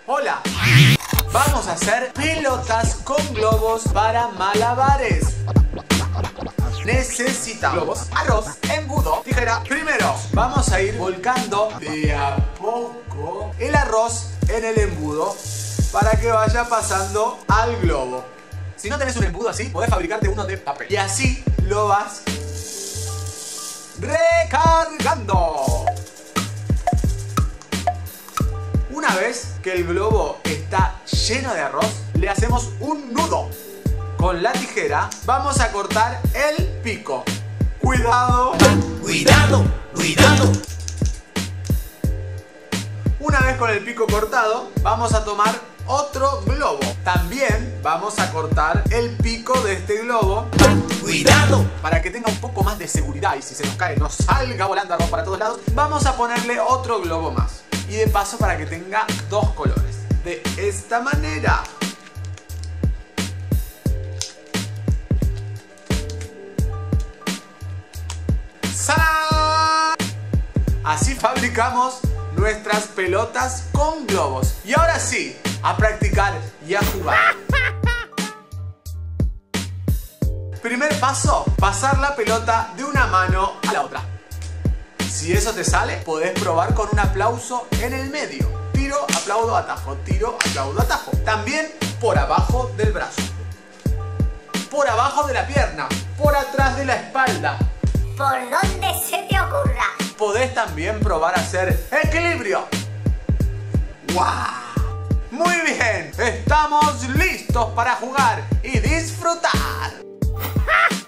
Hola. Vamos a hacer pelotas con globos para malabares. Necesitamos globos, arroz, embudo, tijera. Primero, vamos a ir volcando de a poco el arroz en el embudo para que vaya pasando al globo. Si no tenés un embudo así, podés fabricarte uno de papel. Y así lo vas recargando. Una vez que el globo está lleno de arroz, le hacemos un nudo. Con la tijera vamos a cortar el pico. ¡Cuidado! ¡Cuidado! ¡Cuidado! Una vez con el pico cortado, vamos a tomar otro globo. También vamos a cortar el pico de este globo. ¡Cuidado! Para que tenga un poco más de seguridad y si se nos cae no salga volando arroz para todos lados, vamos a ponerle otro globo más. Y de paso para que tenga dos colores. De esta manera. ¡Salán! Así fabricamos nuestras pelotas con globos. Y ahora sí, a practicar y a jugar. Primer paso, pasar la pelota de una mano a la otra. Si eso te sale, podés probar con un aplauso en el medio. Tiro, aplaudo, atajo. Tiro, aplaudo, atajo. También por abajo del brazo. Por abajo de la pierna. Por atrás de la espalda. Por donde se te ocurra. Podés también probar a hacer equilibrio. ¡Wow! Muy bien, estamos listos para jugar y disfrutar.